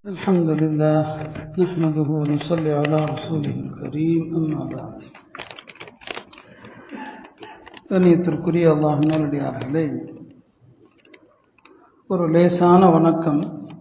الحمد لله نحمده ونصلي على رسوله الكريم أما بعد கண்ணியத்திற்குரிய அல்லாஹ்வின் நல்லடியார்களே, ஒரு லேசான வணக்கம்,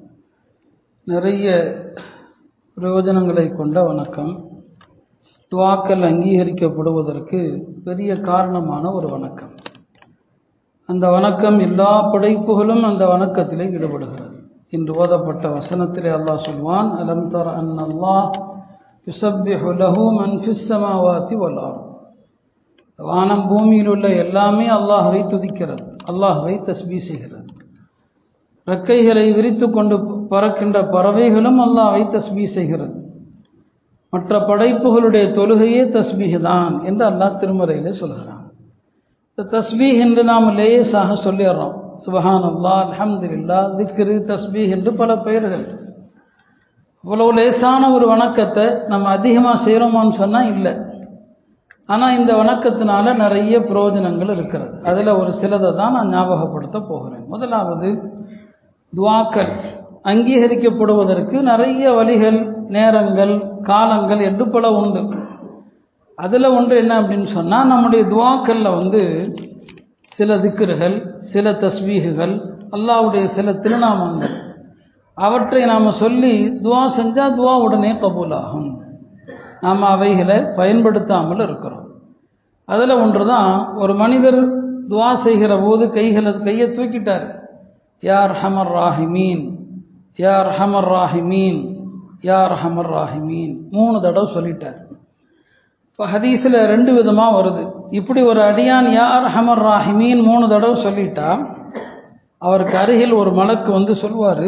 நிறைய பிரயோஜனங்களை கொண்ட வணக்கம், துஆக்கள் அங்கீகரிக்கப்படுவதற்கு பெரிய காரணமான ஒரு வணக்கம். அந்த வணக்கம் எல்லா படைப்புகளும் அந்த வணக்கத்திலே ஈடுபடுகிறது. இன்று ஓதப்பட்ட வசனத்திலே அல்லாஹ் சொல்வான், அலம் தர அன்னல்லாஹ் யுஸப்பிஹு லஹு மன் ஃபிஸ் ஸமாவாதி வல் அர்த். வானம் பூமியில் உள்ள எல்லாமே அல்லாஹ்வை துதிக்கிறது, அல்லாஹ்வை தஸ்பீஹ் செய்கிறது. ரெக்கைகளை விரித்து கொண்டு பறக்கின்ற பறவைகளும் அல்லாஹ்வை தஸ்பீஹ் செய்கிறது. மற்ற படைப்புகளுடைய தொழுகையே தஸ்பீஹ் தான் என்று அல்லாஹ் திருமறையிலே சொல்கிறான். இந்த தஸ்பீஹ் என்று நாம் லேசாக சொல்லிடுறோம். சுப்ஹானல்லாஹ், அல்ஹம்துலில்லாஹ், திக்ரு, தஸ்பீஹ் என்று பல பெயர்கள். இவ்வளவு லேசான ஒரு வணக்கத்தை நம்ம அதிகமாக செய்கிறோமான்னு சொன்னால் இல்லை. ஆனால் இந்த வணக்கத்தினால நிறைய பிரயோஜனங்கள் இருக்கிறது. அதில் ஒரு சிலதை தான் நான் ஞாபகப்படுத்த போகிறேன். முதலாவது, துஆக்கள் அங்கீகரிக்கப்படுவதற்கு நிறைய வழிகள், நேரங்கள், காலங்கள் என்று பல உண்டு. அதில் ஒன்று என்ன அப்படின்னு சொன்னால், நம்முடைய துஆக்களில் சில திக்ருகள், சில தஸ்பீஹுகள், அல்லாஹ்வுடைய சில திருநாமங்கள், அவற்றை நாம் சொல்லி துஆ செஞ்சால் துஆ உடனே கபூலாகும். நாம் அவைகளை பயன்படுத்தாமல் இருக்கிறோம். அதில் ஒன்று தான், ஒரு மனிதர் துஆ செய்கிற போது கையை தூக்கிட்டார். யா அர்ஹமர் ராஹிமீன், யா அர்ஹமர் ராஹிமீன், யா அர்ஹமர் ராஹிமீன் 3 தடவை சொல்லிட்டார். இப்போ ஹதீஸில் 2 விதமாக வருது. இப்படி ஒரு அடியான் யா அர்ஹமர் ராஹிமீன் 3 தடவை சொல்லிட்டா, அவருக்கு அருகில் ஒரு மலக்கு சொல்வார்.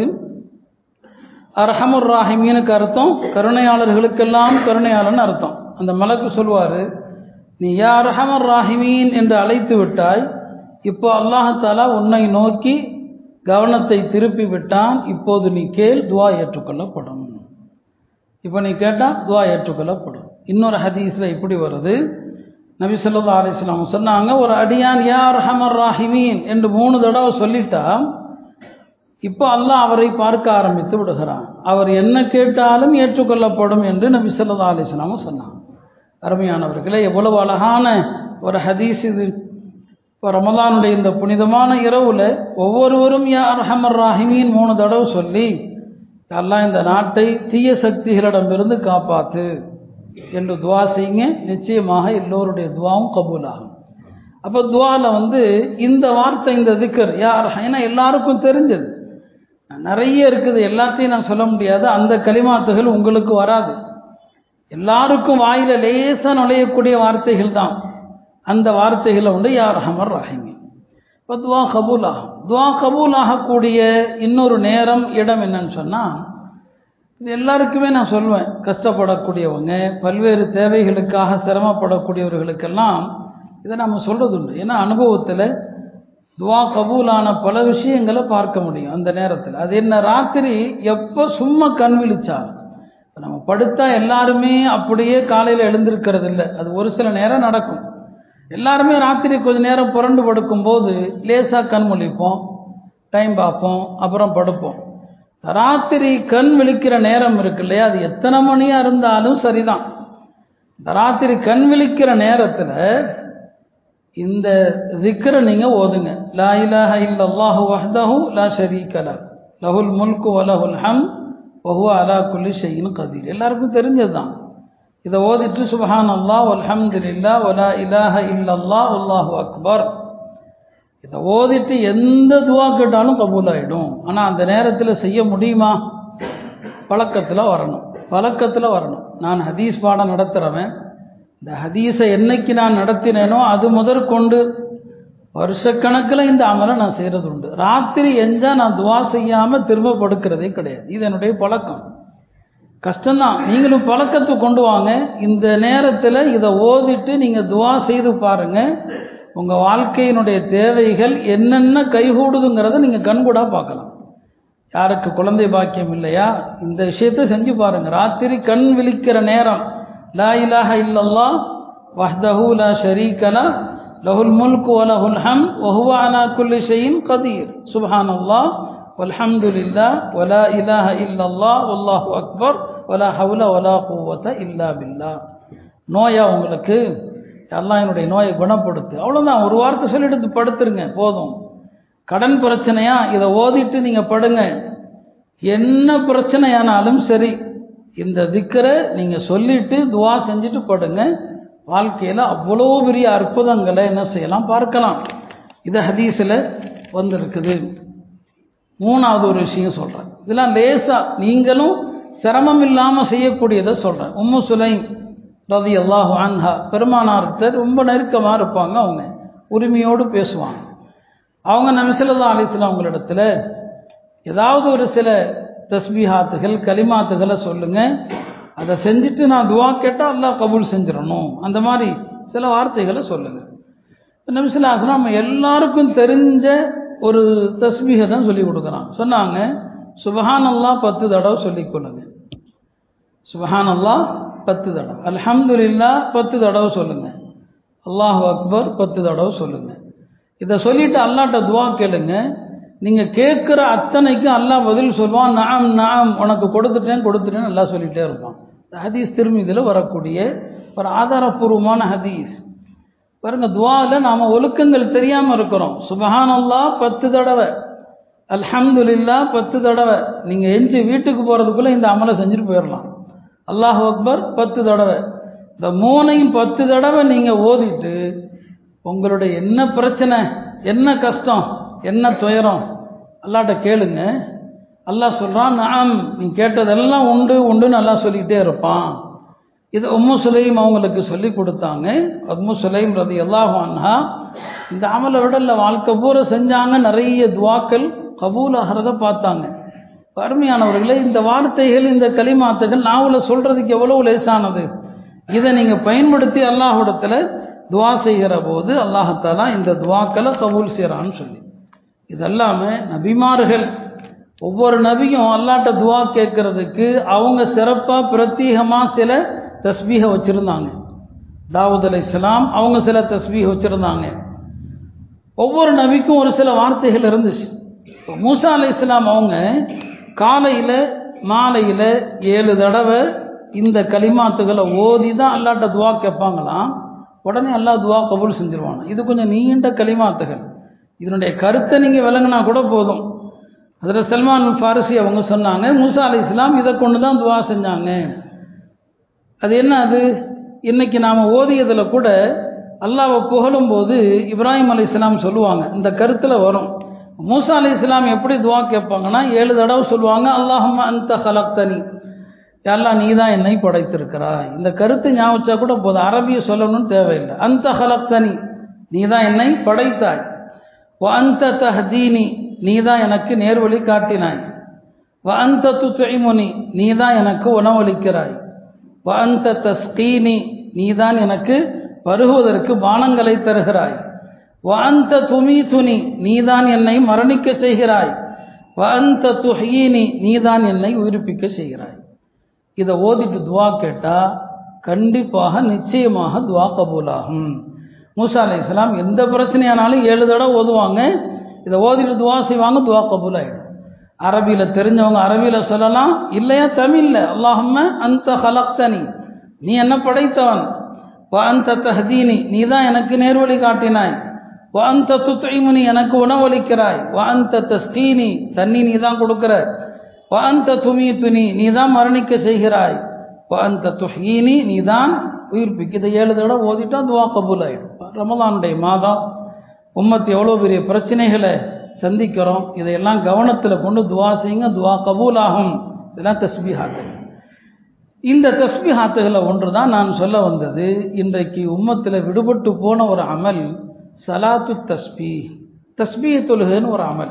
அர்ஹமுர் ராஹிமீனுக்கு அர்த்தம் கருணையாளர்களுக்கெல்லாம் கருணையாளன் அர்த்தம். அந்த மலக்கு சொல்வார், நீ யா அர்ஹமர் ராஹிமீன் என்று அழைத்து விட்டாய், இப்போ அல்லாஹ் தஆலா உன்னை நோக்கி கவனத்தை திருப்பி விட்டான், இப்போது நீ கேள், துஆ ஏற்றுக்கொள்ளப்படும். இப்போ நீ கேட்டால் துஆ ஏற்றுக்கொள்ளப்படும். இன்னொரு ஹதீஸில் இப்படி வருது, நபி ஸல்லல்லாஹு அலைஹி வஸல்லம் சொன்னாங்க, ஒரு அடியான் யா அர்ஹமர் ராஹிமீன் என்று 3 தடவை சொல்லிட்டா, இப்போ அல்லாஹ் அவரை பார்க்க ஆரம்பித்து விடுகிறான். அவர் என்ன கேட்டாலும் ஏற்றுக்கொள்ளப்படும் என்று நபி ஸல்லல்லாஹு அலைஹி வஸல்லம் சொன்னாங்க. அருமையானவர்களே, எவ்வளவு அழகான ஒரு ஹதீஸ் இது. இப்போ ரமலானுடைய இந்த புனிதமான இரவில் ஒவ்வொருவரும் யா அர்ஹமர் ராஹிமீன் 3 தடவை சொல்லி, அல்லாஹ் இந்த நாட்டை தீய சக்திகளிடமிருந்து காப்பாற்று என்று துஆ செய்யுங்க. நிச்சயமாக எல்லோருடைய துஆவும் கபூலாகும். அப்போ துஆவில் இந்த வார்த்தை, இந்த திக்ர் ஏன்னா எல்லாருக்கும் தெரிஞ்சது, நிறைய இருக்குது, எல்லாத்தையும் நான் சொல்ல முடியாது. அந்த கலிமாத்துகள் உங்களுக்கு வராது, எல்லாருக்கும் வாயில லேசாக நுழையக்கூடிய வார்த்தைகள் தான். அந்த வார்த்தைகளை யா அர்ஹமர் ராஹிமீன். இப்போ துஆ கபூலாகும். துஆ கபூலாகக்கூடிய இன்னொரு நேரம், இடம் என்னன்னு சொன்னால், இது எல்லாருக்குமே நான் சொல்வேன், கஷ்டப்படக்கூடியவங்க, பல்வேறு தேவைகளுக்காக சிரமப்படக்கூடியவர்களுக்கெல்லாம் இதை நம்ம சொல்கிறது உண்டு. ஏன்னா அனுபவத்தில் துஆ கபூலான பல விஷயங்களை பார்க்க முடியும் அந்த நேரத்தில். அது என்ன, ராத்திரி எப்போ சும்மா கண் விழிச்சாலும், நம்ம படுத்தா எல்லாருமே அப்படியே காலையில் எழுந்திருக்கிறது இல்லை, அது ஒரு சில நேரம் நடக்கும். எல்லாருமே ராத்திரி கொஞ்சம் நேரம் புரண்டு படுக்கும்போது லேசாக கண் முழிப்போம், டைம் பார்ப்போம், அப்புறம் படுப்போம். ராத்திரி கண் விழிக்கிற நேரம் இருக்கு இல்லையா, அது எத்தனை மணியாக இருந்தாலும் சரிதான். இந்த ராத்திரி கண் விழிக்கிற நேரத்தில் இந்த திக்ரை நீங்கள் ஓதுங்க. லா இலாஹ இல்லல்லாஹு வஹ்தஹு லா ஷரீக லஹு லஹுல் முல்கு வ லஹுல் ஹம்து வ ஹுவ அலா குல்லி ஷைஇன் கதீர். எல்லாருக்கும் தெரிஞ்சது தான். இதை ஓதிட்டு சுப்ஹானல்லாஹ் வல்ஹம்துலில்லாஹ் வ லா இலாஹ இல்லல்லாஹ் வல்லாஹு அக்பர், இதை ஓதிட்டு எந்த துஆ கேட்டாலும் கபூலாயிடும். ஆனால் அந்த நேரத்தில் செய்ய முடியுமா? பழக்கத்தில் வரணும். நான் ஹதீஸ் பாடம் நடத்துகிறவன், இந்த ஹதீஸை என்னைக்கு நான் நடத்தினேனோ அது முதற்கொண்டு வருஷக்கணக்கில் இந்த அமலை நான் செய்கிறது உண்டு. ராத்திரி எஞ்சால் நான் துஆ செய்யாமல் திரும்ப படுக்கிறதே கிடையாது. இது என்னுடைய பழக்கம். கஷ்டம்தான், நீங்களும் பழக்கத்தை கொண்டு வாங்க. இந்த நேரத்தில் இதை ஓதிட்டு நீங்கள் துஆ செய்து பாருங்கள், உங்கள் வாழ்க்கையினுடைய தேவைகள் என்னென்ன கைகூடுதுங்கிறத நீங்கள் கண்கூடாக பார்க்கலாம். யாருக்கு குழந்தை பாக்கியம் இல்லையா, இந்த விஷயத்தை செஞ்சு பாருங்கள். ராத்திரி கண் விழிக்கிற நேரம், லா இலாஹ இல்லல்லாஹ் வஹ்தஹு லா ஷரீக லஹு லஹுல் முல்கு வ லஹுல் ஹம்து வ ஹுவ அலா குல்லி ஷைஇன் கதீர், சுப்ஹானல்லாஹ் வல்ஹம்துலில்லாஹ் வலா இலாஹ இல்லல்லாஹ் வல்லாஹு அக்பர் வலா ஹவுல வலா குவத இல்லா பில்லாஹ். நோயா உங்களுக்கு, அல்லாஹ் என்னுடைய நோயை குணப்படுத்து, அவ்வளோதான். ஒரு வார்த்தை சொல்லிட்டு படுத்துருங்க போதும். கடன் பிரச்சனையா, இதை ஓதிட்டு நீங்கள் படுங்க. என்ன பிரச்சனையானாலும் சரி, இந்த திக்கரை நீங்கள் சொல்லிட்டு துவா செஞ்சுட்டு படுங்க. வாழ்க்கையில் அவ்வளோ பெரிய அற்புதங்களை என்ன செய்யலாம், பார்க்கலாம். இது ஹதீஸில் வந்திருக்குது. மூணாவது ஒரு விஷயம் சொல்கிறேன். இதெல்லாம் லேசாக நீங்களும் சிரமம் இல்லாமல் செய்யக்கூடியதை சொல்கிறேன். உம்மு சுலைம் ரலியல்லாஹு அன்ஹா பெருமானார்கிட்ட ரொம்ப நெருக்கமாக இருப்பாங்க. அவங்க உரிமையோடு பேசுவாங்க. அவங்க நபி ஸல்லல்லாஹு அலைஹி வஸல்லம் அவங்களிடத்துல ஏதாவது ஒரு சில தஸ்பீஹாத்துகள் கலிமாத்துகளை சொல்லுங்க, அதை செஞ்சுட்டு நான் துவா கேட்டால் அல்லாஹ் கபூல் செஞ்சிடணும், அந்த மாதிரி சில வார்த்தைகளை சொல்லுங்க. நபி ஸல்லல்லாஹு அலைஹி வஸல்லம் நம்ம எல்லாருக்கும் தெரிஞ்ச ஒரு தஸ்பீஹை தான் சொல்லி கொடுக்குறான். சொன்னாங்க, சுப்ஹானல்லாஹ் 10 தடவை சொல்லிக்கொள்ளுங்க. சுப்ஹானல்லாஹ் 10 தடவை, அல்ஹம்துலில்லாஹ் 10 தடவை சொல்லுங்க, அல்லாஹு அக்பர் 10 தடவை சொல்லுங்க. இதை சொல்லிட்டு அல்லாஹ்ட்ட துவா கேளுங்க. நீங்கள் கேட்குற அத்தனைக்கும் அல்லாஹ் பதில் சொல்லுவான். நஅம் நஅம், உனக்கு கொடுத்துட்டேன்னு அல்லாஹ் சொல்லிகிட்டே இருப்பான். ஹதீஸ் திருமிதியில் வரக்கூடிய ஒரு ஆதாரபூர்வமான ஹதீஸ். பாருங்க, துவாவில் நாம் ஒழுக்கங்கள் தெரியாமல் இருக்கிறோம். சுப்ஹானல்லாஹ் 10 தடவை, அல்ஹம்துலில்லாஹ் 10 தடவை. நீங்கள் எஞ்சி வீட்டுக்கு போகிறதுக்குள்ளே இந்த அமலை செஞ்சுட்டு போயிடலாம். அல்லாஹு அக்பர் 10 தடவை. இந்த மூணையும் 10 தடவை நீங்கள் ஓதிட்டு உங்களுடைய என்ன பிரச்சனை, என்ன கஷ்டம், என்ன துயரம் அல்லாஹ்ட்ட கேளுங்க. அல்லாஹ் சொல்கிறான், நஅம், நீ கேட்டதெல்லாம் உண்டு உண்டுன்னு அல்லாஹ் சொல்லிக்கிட்டே இருப்பான். இது உம்மு சுலைம் அவங்களுக்கு சொல்லி கொடுத்தாங்க. உம்மு சுலைம் ரலியல்லாஹு அன்ஹா இந்த அமலை விடல வாழ்க்கை பூரா செஞ்சாங்க. நிறைய துவாக்கள் கபூல் ஆகிறத பார்த்தாங்க. அருமையானவர்களே, இந்த வார்த்தைகள், இந்த கலிமாத்துகள் நாவில் சொல்கிறதுக்கு எவ்வளோ லேசானது. இதை நீங்கள் பயன்படுத்தி அல்லாஹ்விடத்தில் துவா செய்கிற போது அல்லாஹாலா இந்த துவாக்களை கபூல் செய்கிறான்னு சொல்லி, இதெல்லாமே நபிமார்கள் ஒவ்வொரு நபியும் அல்லாஹ்ட்ட துவா கேட்கறதுக்கு அவங்க சிறப்பாக பிரத்யேகமாக சில தஸ்பீஹை வச்சுருந்தாங்க. தாவூத் அலைஹிஸ்ஸலாம் அவங்க சில தஸ்பீஹ் வச்சுருந்தாங்க. ஒவ்வொரு நபிக்கும் ஒரு சில வார்த்தைகள் இருந்துச்சு. மூசா அலைஹிஸ்ஸலாம் அவங்க காலையில் மாலையில் 7 தடவை இந்த கலிமாத்துகளை ஓதி தான் அல்லாஹ்ட்ட துவா கேட்பாங்களாம். உடனே அல்லாஹ் துவா கபூல் செஞ்சிருவாங்க. இது கொஞ்சம் நீண்ட கலிமாத்துகள். இதனுடைய கருத்தை நீங்கள் விளங்கினா கூட போதும். ஹஜ்ரத் சல்மான் ஃபாரிசி அவங்க சொன்னாங்க, மூசா அலைஹிஸ்ஸலாம் இதை கொண்டு தான் துவா செஞ்சாங்க. அது என்ன, அது இன்னைக்கு நாம் ஓதியதில் கூட அல்லாஹ்வை புகழும்போது இப்ராஹிம் அலைஹிஸ்ஸலாம் சொல்லுவாங்க, இந்த கருத்தில் வரும். மூசா அலைஹிஸ்ஸலாம் எப்படி துவா கேட்பாங்கன்னா 7 தடவை சொல்லுவாங்க, அல்லாஹும்ம அன்த ஹலக்தனி, யா அல்லாஹ் நீ தான் என்னை படைத்திருக்கிறாய். இந்த கருத்து ஞாபகம் வச்சா கூட போதும், அரபியை சொல்லணும்னு தேவையில்லை. அன்த ஹலக்தனி, நீ தான் என்னை படைத்தாய். வ அன்த தஹ்தீனி, நீ தான் எனக்கு நேர்வழி காட்டினாய். வ அன்த துத்இமுனி, நீ தான் எனக்கு உணவளிக்கிறாய். வ அன்த தஸ்கீனி, நீ தான் எனக்கு பருகுவதற்கு பானங்களை தருகிறாய். வ அன்த துமீதுனி, நீ தான் என்னை மரணிக்க செய்கிறாய். வ அன்த துஹ்யீனி, நீ தான் என்னை உயிர்ப்பிக்க செய்கிறாய். இதை ஓதிட்டு துவா கேட்டால் கண்டிப்பாக நிச்சயமாக துவா கபூலாகும். மூசா அலைஹிஸ்ஸலாம் எந்த பிரச்சனையானாலும் 7 தடவை ஓதுவாங்க. இதை ஓதிட்டு துவா செய்வாங்க, துவா கபூல் ஆகிடும். அரபியில் தெரிஞ்சவங்க அரபியில் சொல்லலாம், இல்லையா தமிழில் அல்லாஹும்ம அன்த ஹலக்தனி, நீ என்ன படைத்தவன். வ அன்த தஹ்தீனி, நீ தான் எனக்கு நேர்வழி காட்டினாய். வ அன்த துத்இமுனி, எனக்கு உணவளிக்கிறாய். வ அன்த தஸ்கீனி, தண்ணி நீ தான் கொடுக்குற. வ அன்த துமீதுனி, நீ தான் மரணிக்க செய்கிறாய். வ அன்த துஹ்யீனி, நீ தான் உயிர்ப்பிக்க. இதை 7 தடவை ஓதிட்டா துவா கபூல் ஆகிடும். ரமலானுடைய மாதம் உம்மத்து எவ்வளோ பெரிய பிரச்சனைகளை சந்திக்கிறோம். இதையெல்லாம் கவனத்தில் கொண்டு துவா செய்யுங்க, துவா கபூல் ஆகும். இதெல்லாம் தஸ்பீஹாத்துகள். இந்த தஸ்பீஹாத்துகளை ஒன்று தான் நான் சொல்ல வந்தது. இன்றைக்கு உம்மத்தில் விடுபட்டு போன ஒரு அமல் சலாத்து தஸ்பீஹ், தஸ்பீஹ் தொழுகைன்னு ஒரு அமல்.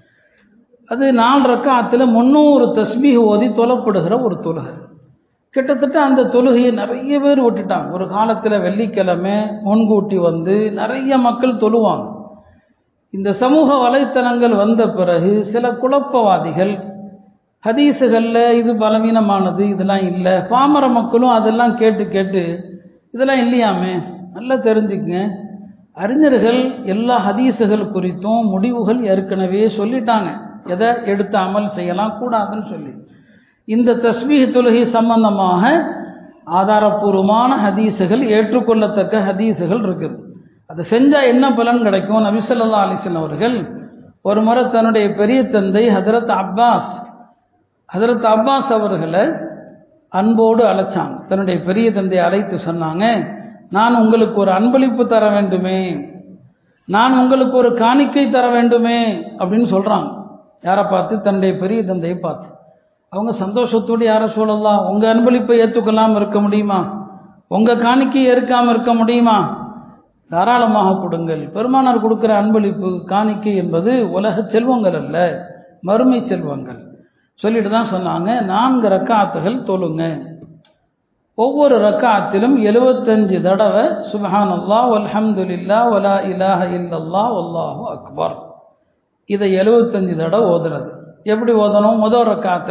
அது 4 ரக்காத்தில் 300 தஸ்பீஹ் ஓதி தொழப்படுகிற ஒரு தொழுகை. கிட்டத்தட்ட அந்த தொழுகையை நிறைய பேர் விட்டுட்டாங்க. ஒரு காலத்தில் வெள்ளிக்கிழமை முன்கூட்டி வந்து நிறைய மக்கள் தொழுவாங்க. இந்த சமூக வலைத்தளங்கள் வந்த பிறகு சில குழப்பவாதிகள் ஹதீஸுகளில் இது பலவீனமானது, இதெல்லாம் இல்லை, பாமர மக்களும் அதெல்லாம் கேட்டு கேட்டு இதெல்லாம் இல்லையாமே. நல்லா தெரிஞ்சுக்குங்க, அறிஞர்கள் எல்லா ஹதீஸுகள் குறித்தும் முடிவுகள் ஏற்கனவே சொல்லிட்டாங்க. எதை எடுத்து அமல் செய்யலாம் கூடாதுன்னு சொல்லி. இந்த தஸ்பீஹ் தொழுகை சம்பந்தமாக ஆதாரபூர்வமான ஹதீஸுகள், ஏற்றுக்கொள்ளத்தக்க ஹதீஸுகள் இருக்குது. அதை செஞ்சால் என்ன பலன் கிடைக்கும்? நபி ஸல்லல்லாஹு அலைஹி வஸல்லம் அவர்கள் ஒரு முறை தன்னுடைய பெரிய தந்தை ஹதரத் அப்பாஸ் அவர்களை அன்போடு அழைச்சாங்க. தன்னுடைய பெரிய தந்தையை அழைத்து சொன்னாங்க, நான் உங்களுக்கு ஒரு அன்பளிப்பு தர வேண்டுமே, நான் உங்களுக்கு ஒரு காணிக்கை தர வேண்டுமே அப்படின்னு சொல்கிறாங்க. யாரை பார்த்து? தன்னுடைய பெரிய தந்தையை பார்த்து. அவங்க சந்தோஷத்தோடு, யார சொல்லலாம், உங்கள் அன்பளிப்பை ஏற்றுக்கொள்ளாமல் இருக்க முடியுமா? உங்கள் காணிக்கையை ஏற்காமல் இருக்க முடியுமா? தாராளமாக கொடுங்கள். பெருமானார் கொடுக்குற அன்பளிப்பு காணிக்கை என்பது உலக செல்வங்கள் அல்ல, மறுமை செல்வங்கள். சொல்லிட்டு தான் சொன்னாங்க, 4 ரக்காத்துகள் தொழுங்க. ஒவ்வொரு ரக்காத்திலும் 75 தடவை சுப்ஹானல்லாஹ் வல்ஹம்துலில்லாஹ் வலா இலாஹ இல்லல்லாஹ் வல்லாஹு அக்பர், இதை 75 தடவை ஓதுறது. எப்படி ஓதணும்? முதல்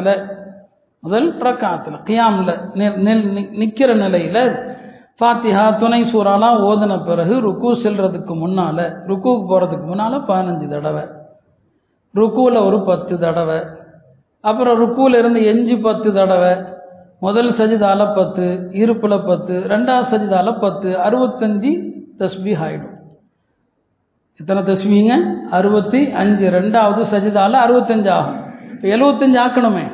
ரக்காத்தில் கியாமில் நிற்கிற நிலையில் ஃபாத்திஹா துணை சூறாலாம் ஓதின பிறகு ருக்கு செல்றதுக்கு முன்னால், ருக்குவுக்கு போகிறதுக்கு முன்னால் 15 தடவை, ருக்குவில் ஒரு 10 தடவை, அப்புறம் ருக்குவில் இருந்து எஞ்சி 10 தடவை, முதல் சஜிதால 10, இருப்பில் 10, ரெண்டாவது சஜிதால 10, 65 தஸ்பீஹ் ஆகிடும். எத்தனை தஸ்பீங்க? 65. ரெண்டாவது சஜிதால 65 ஆகும். இப்போ 75 ஆக்கணுமே.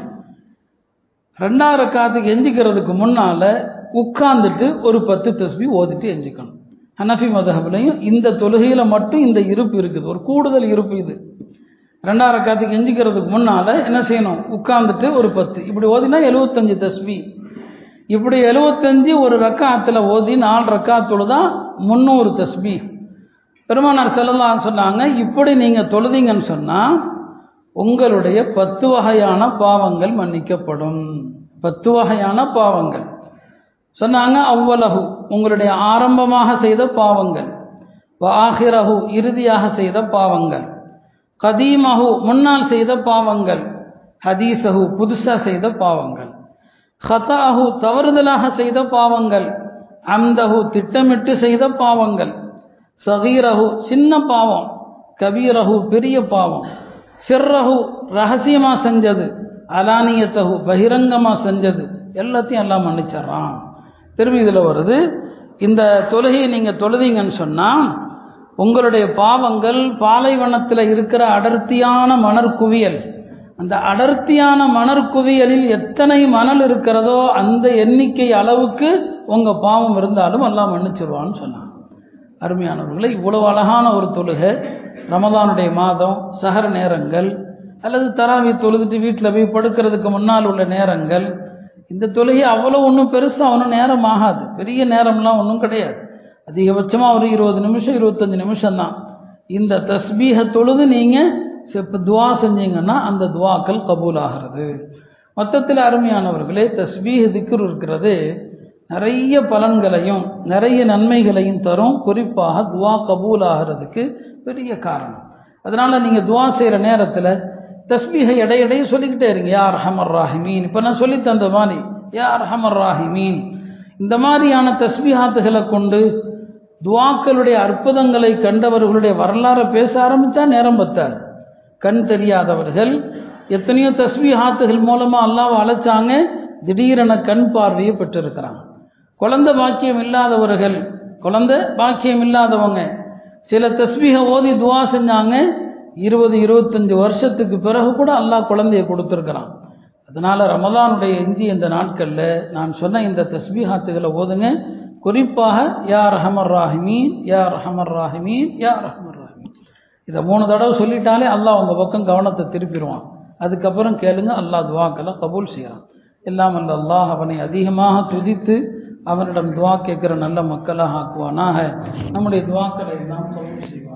2ஆவது ரக்காத்துக்கு எஞ்சிக்கிறதுக்கு முன்னால் உட்கார்ந்துட்டு ஒரு 10 தஸ்பீ ஓதிட்டு எஞ்சிக்கணும். ஹனஃபி மதஹப்லையும் இந்த தொழுகையில் மட்டும் இந்த இருப்பு இருக்குது, ஒரு கூடுதல் இருப்பு இது. 2ஆவது ரக்காத்துக்கு எஞ்சிக்கிறதுக்கு முன்னால் என்ன செய்யணும்? உட்கார்ந்துட்டு ஒரு 10, இப்படி ஓதினா 75 தஸ்பீ. இப்படி 75 ஒரு ரக்காத்தில் ஓதி 4 ரக்காத்தோடு தான் 300 தஸ்பீ. பெருமானார் ஸல்லல்லாஹு அலைஹி சொன்னாங்க, இப்படி நீங்கள் தொழுதீங்கன்னு சொன்னால் உங்களுடைய 10 வகையான பாவங்கள் மன்னிக்கப்படும். 10 வகையான பாவங்கள் சொன்னாங்க. அவ்வலஹு உங்களுடைய ஆரம்பமாக செய்த பாவங்கள், ஆஹிரஹு இறுதியாக செய்த பாவங்கள், கதீமஹு முன்னால் செய்த பாவங்கள், ஹதீஸஹு புதுசாக செய்த பாவங்கள், ஹதாஹு தவறுதலாக செய்த பாவங்கள், அம்தஹு திட்டமிட்டு செய்த பாவங்கள், சகீரஹு சின்ன பாவம், கபீரஹு பெரிய பாவம், சிர்ரஹு ரகசியமாக செஞ்சது, அலானியத்தஹு பகிரங்கமாக செஞ்சது, எல்லாத்தையும் எல்லாம் மன்னிச்சிட்றான். திரும்பி இதில் வருது, இந்த தொழுகையை நீங்கள் தொழுதீங்கன்னு சொன்னால் உங்களுடைய பாவங்கள் பாலைவனத்தில் இருக்கிற அடர்த்தியான மணற்குவியல், அந்த அடர்த்தியான மணற்குவியலில் எத்தனை மணல் இருக்கிறதோ அந்த எண்ணிக்கை அளவுக்கு உங்கள் பாவம் இருந்தாலும் எல்லாம் மன்னிச்சிருவான்னு சொன்னான். அருமையானவர்களை, இவ்வளவு அழகான ஒரு தொழுகை ரமதானுடைய மாதம் சஹர் நேரங்கள் அல்லது தராவி தொழுதுட்டு வீட்டில் போய் படுக்கிறதுக்கு முன்னால் உள்ள நேரங்கள், இந்த தொழுகை அவ்வளோ ஒன்றும் பெருசாக ஒன்றும் நேரம் ஆகாது, பெரிய நேரம்லாம் ஒன்றும் கிடையாது. அதிகபட்சமாக ஒரு 20 நிமிஷம் 25 நிமிஷம் தான். இந்த தஸ்பீஹை தொழுது நீங்கள் துவா செஞ்சீங்கன்னா அந்த துவாக்கள் கபூல் ஆகிறது. மொத்தத்தில் அருமையானவர்களே, தஸ்பீஹ் திக்ர் இருக்கிறது நிறைய பலன்களையும் நிறைய நன்மைகளையும் தரும். குறிப்பாக துவா கபூல் ஆகிறதுக்கு பெரிய காரணம். அதனால் நீங்கள் துவா செய்கிற நேரத்தில் தஸ்பீஹை இடையிடையே சொல்லிக்கிட்டே இருங்க. யா அர்ஹமர் ராஹிமீன், இப்போ நான் சொல்லி தந்த மாதிரி யா அர்ஹமர் ராஹிமீன், இந்த மாதிரியான தஸ்பீஹாத்துகளை கொண்டு துவாக்களுடைய அற்புதங்களை கண்டவர்களுடைய வரலாறை பேச ஆரம்பித்தா நேரம் பத்தாது. கண் தெரியாதவர்கள் எத்தனையோ தஸ்பீஹாத்துகள் மூலமாக அல்லாஹ்வை அழைச்சாங்க, திடீரென கண் பார்வையை பெற்றிருக்கிறாங்க. குழந்தை பாக்கியம் இல்லாதவங்க சில தஸ்பீஹை ஓதி துவா செஞ்சாங்க, 20-25 வருஷத்துக்கு பிறகு கூட அல்லாஹ் குழந்தையை கொடுத்துருக்கிறான். அதனால் ரமதானுடைய எஞ்சி இந்த நாட்களில் நான் சொன்ன இந்த தஸ்பீஹாத்துகளை ஓதுங்க. குறிப்பாக யா ரஹமர் ராஹிமீன், யா ரஹமர் ராஹிமீன், யா ரஹமர் ராஹிமீன், இதை 3 தடவை சொல்லிட்டாலே அல்லாஹ் உங்கள் பக்கம் கவனத்தை திருப்பிடுவான். அதுக்கப்புறம் கேளுங்க, அல்லாஹ் துவாக்களை கபூல் செய்கிறான். எல்லாம் அல்ல அல்லாஹ் அவனை அதிகமாக துதித்து அவனிடம் துவா கேட்குற நல்ல மக்களாக ஆக்குவானாக. நம்முடைய துவாக்களை எல்லாம் கபூல் செய்வான்.